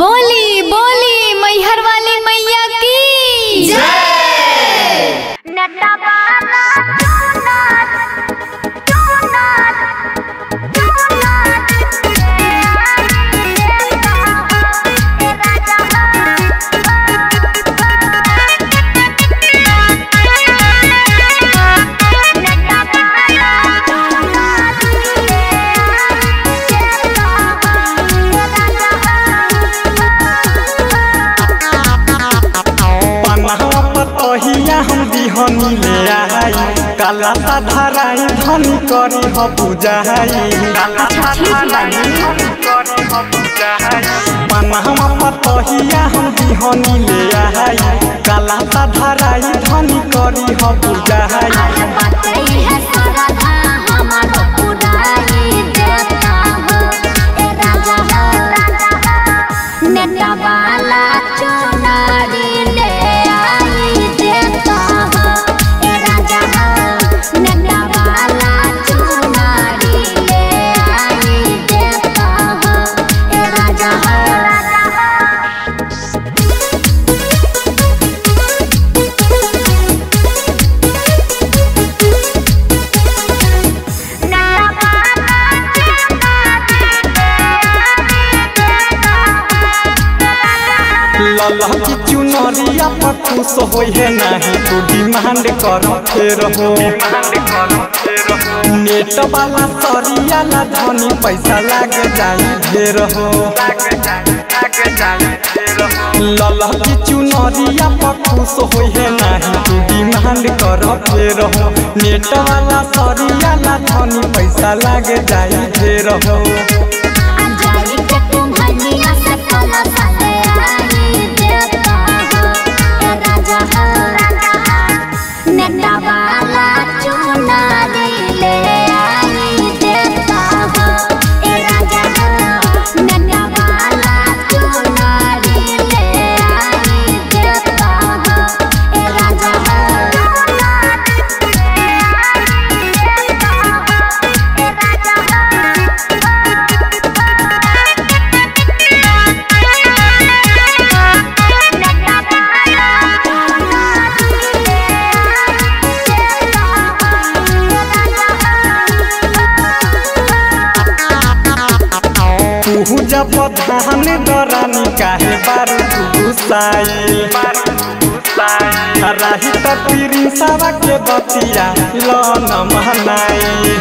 बोली बोली मैहर वाली मैया की जय। हम बिहनी ले आई काला सा धराई धनी करी हो पूजाई पनहवा पतहिया हम बिहनी ले आई काला सा धराई धनी करी हो पूजाई ललकी चुनरिया पर खुश होई है नहीं तू डिमांड कर फेर हो नेट वाला सरिया ला धनी पैसा लाग जाई ढेर हो ललकी चुनरिया पर खुश होई है नहीं तू डिमांड कर फेर हो नेट वाला सरिया ला धनी पैसा लाग जाई ढेर हो जब धान दरानी काहे बारू गुसाई राही त पीरी सावा के बतिया लन महनाई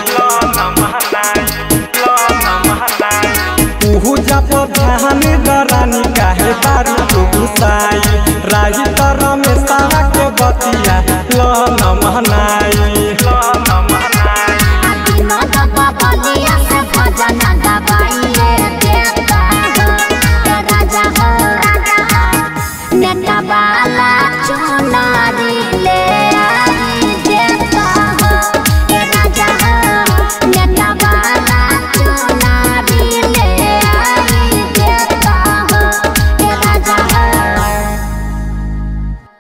जब धान दरानी काहे बारू गुसाई राही त